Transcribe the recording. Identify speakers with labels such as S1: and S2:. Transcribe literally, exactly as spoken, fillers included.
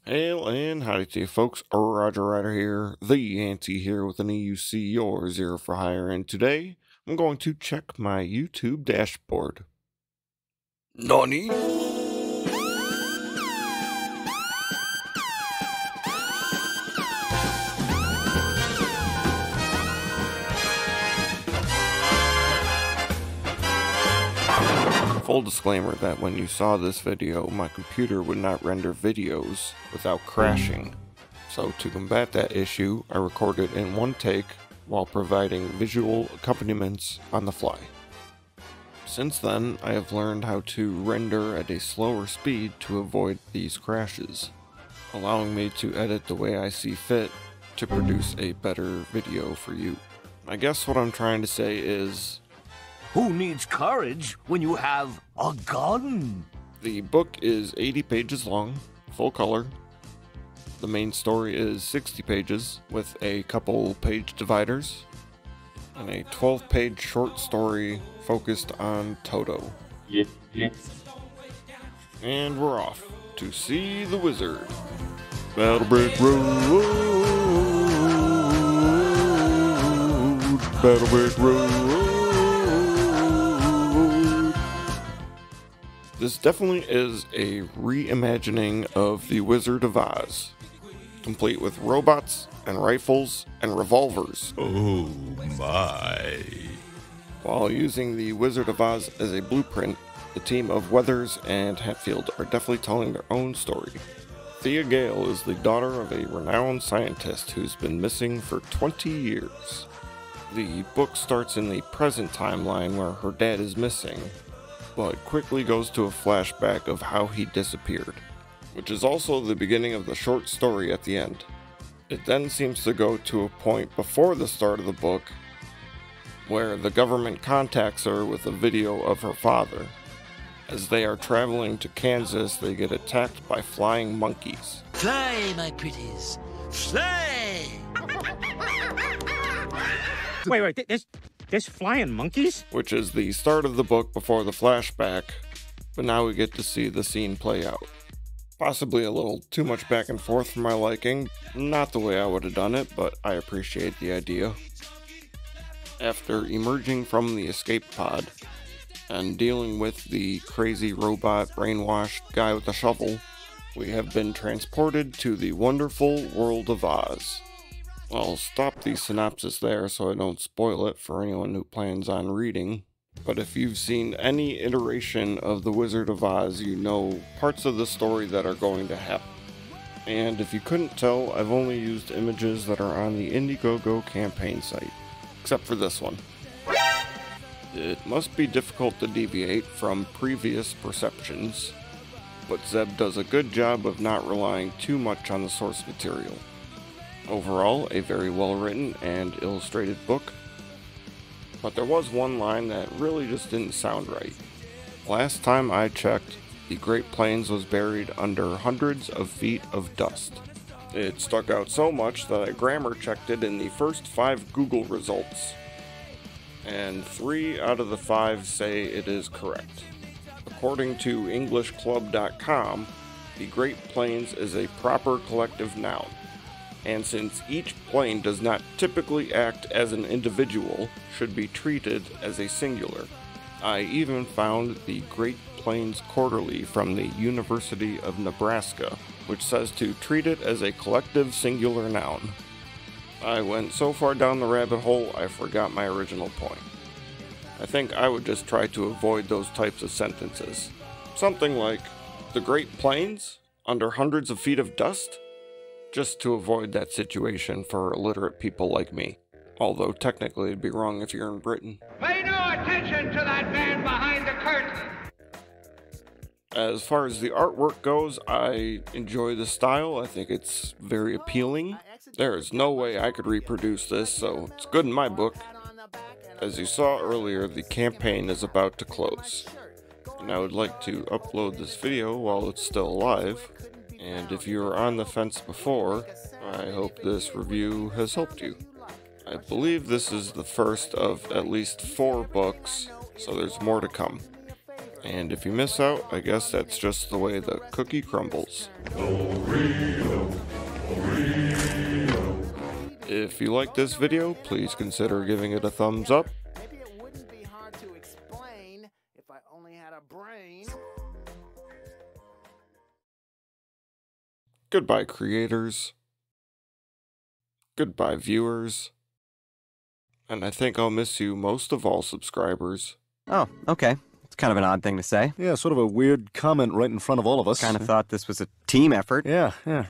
S1: Hail and howdy to you folks, Roger Ryder here, the Auntie here with an E U C, your Zero for Hire, and today I'm going to check my YouTube dashboard. Nani? Full disclaimer that when you saw this video, my computer would not render videos without crashing. So to combat that issue, I recorded in one take while providing visual accompaniments on the fly. Since then, I have learned how to render at a slower speed to avoid these crashes, allowing me to edit the way I see fit to produce a better video for you. I guess what I'm trying to say is,
S2: who needs courage when you have a gun?
S1: the book is eighty pages long, full color. The main story is sixty pages with a couple page dividers, and a twelve page short story focused on Toto.
S3: Yeah, yeah.
S1: And we're off to see the wizard. Battle Brick Road, Battle Brick Road. This definitely is a reimagining of The Wizard of Oz, complete with robots and rifles and revolvers.
S4: Oh my.
S1: While using The Wizard of Oz as a blueprint, the team of Weathers and Hatfield are definitely telling their own story. Thea Gale is the daughter of a renowned scientist who's been missing for twenty years. The book starts in the present timeline where her dad is missing, but quickly goes to a flashback of how he disappeared, which is also the beginning of the short story at the end. It then seems to go to a point before the start of the book where the government contacts her with a video of her father. As they are traveling to Kansas, they get attacked by flying monkeys.
S2: Fly, my pretties, fly!
S5: Wait, wait, there's, there's flying monkeys?
S1: Which is the start of the book before the flashback, but now we get to see the scene play out. Possibly a little too much back and forth for my liking, not the way I would have done it, but I appreciate the idea. After emerging from the escape pod and dealing with the crazy robot brainwashed guy with a shovel, we have been transported to the wonderful world of Oz. I'll stop the synopsis there so I don't spoil it for anyone who plans on reading, but if you've seen any iteration of The Wizard of Oz, you know parts of the story that are going to happen. And if you couldn't tell, I've only used images that are on the Indiegogo campaign site, except for this one. It must be difficult to deviate from previous perceptions, but Zeb does a good job of not relying too much on the source material. Overall, a very well written and illustrated book, but there was one line that really just didn't sound right. Last time I checked, the Great Plains was buried under hundreds of feet of dust. It stuck out so much that I grammar checked it in the first five Google results, and three out of the five say it is correct. According to English Club dot com, the Great Plains is a proper collective noun. And since each plane does not typically act as an individual, should be treated as a singular. I even found the Great Plains Quarterly from the University of Nebraska, which says to treat it as a collective singular noun. I went so far down the rabbit hole, I forgot my original point. I think I would just try to avoid those types of sentences. Something like, the Great Plains? Under hundreds of feet of dust? Just to avoid that situation for illiterate people like me. Although technically it'd be wrong if you're in Britain.
S6: Pay no attention to that man behind the curtain!
S1: As far as the artwork goes, I enjoy the style. I think it's very appealing. There is no way I could reproduce this, so it's good in my book. As you saw earlier, the campaign is about to close, and I would like to upload this video while it's still alive. And if you were on the fence before, I hope this review has helped you. I believe this is the first of at least four books, so there's more to come. And if you miss out, I guess that's just the way the cookie crumbles. If you like this video, please consider giving it a thumbs up.
S3: Maybe it wouldn't be hard to explain if I only had a brain.
S1: Goodbye, creators. Goodbye, viewers. And I think I'll miss you most of all, subscribers.
S7: Oh, okay. It's kind of an odd thing to say.
S8: Yeah, sort of a weird comment right in front of all of us.
S7: Kind of thought this was a team effort.
S8: Yeah, yeah.